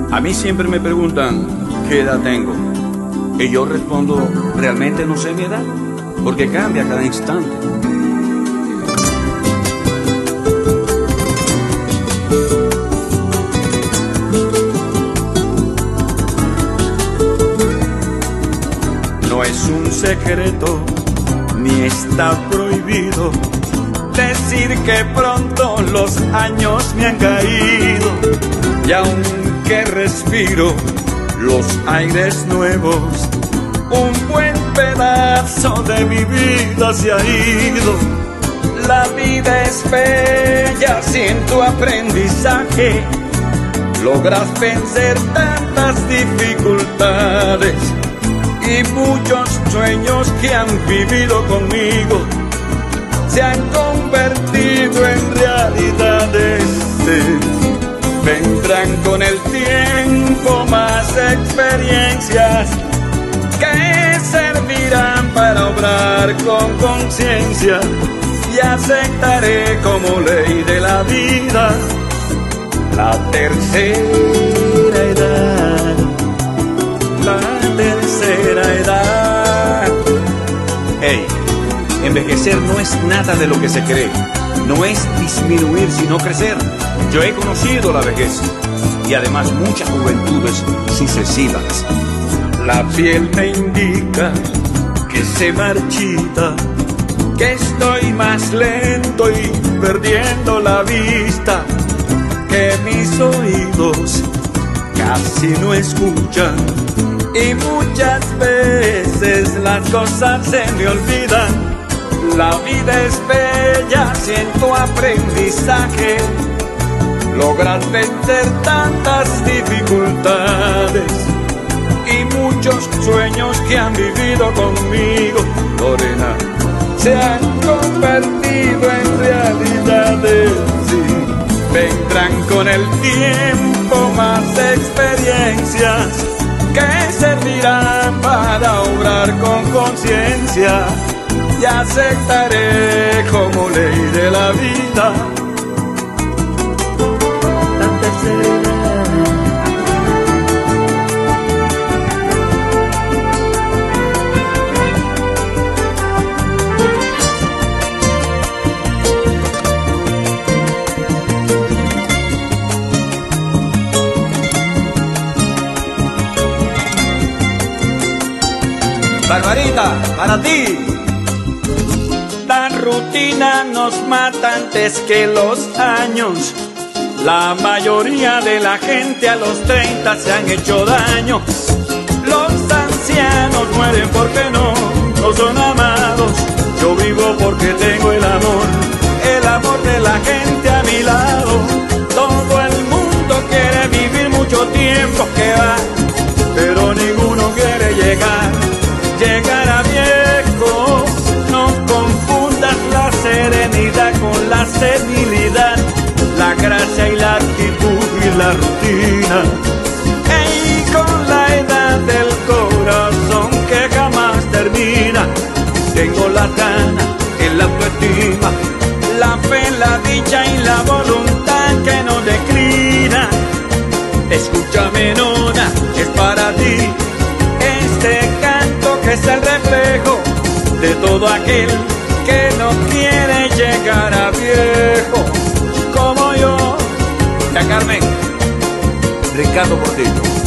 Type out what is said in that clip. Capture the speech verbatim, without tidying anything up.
A mí siempre me preguntan qué edad tengo y yo respondo, realmente no sé mi edad, porque cambia cada instante. No es un secreto, ni está prohibido decir que pronto los años me han caído, y aunque respiro los aires nuevos, un buen pedazo de mi vida se ha ido. La vida es bella si en tu aprendizaje logras vencer tantas dificultades, y muchos sueños que han vivido conmigo se han convertido en realidades. Vendrán con el tiempo más experiencias que servirán para obrar con conciencia, y aceptaré como ley de la vida la tercera edad, la tercera edad. Hey, envejecer no es nada de lo que se cree, no es disminuir sino crecer. Yo he conocido la vejez y además muchas juventudes sucesivas. La piel me indica que se marchita, que estoy más lento y perdiendo la vista, que mis oídos casi no escuchan, y muchas veces las cosas se me olvidan. La vida es bella si en tu aprendizaje logras vencer tantas dificultades, y muchos sueños que han vivido conmigo, Lorena, se han convertido en realidades. Sí, vendrán con el tiempo más experiencias que servirán para obrar con conciencia, y aceptaré como ley de la vida la tercera. Barbarita, para ti. La rutina nos mata antes que los años. La mayoría de la gente a los treinta se han hecho daño. Los ancianos mueren porque no, no son amados. Yo vivo porque tengo el amor, el amor de la gente a mi lado. Todo el mundo quiere vivir mucho tiempo que va, pero ninguno quiere llegar, llegar a viejo. No confundas la serenidad con la senilidad, la gracia y la actitud y la rutina. Ey, con la edad del corazón que jamás termina, tengo la gana, el autoestima, la fe, la dicha y la voluntad que no declina. Escúchame, nona, es para ti este canto que es el reflejo de todo aquel que no quiere llegar a viejo como yo. Ya, Carmen, Ricardo Portillo.